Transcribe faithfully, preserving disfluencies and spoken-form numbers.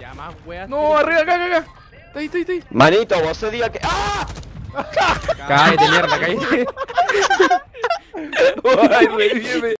Ya más weas. No, arriba, acá, acá, acá. Está ahí, está ahí, está ahí. Manito, vos se diga que. ¡Ah! Cállate, mierda, cállate. Ay, revive.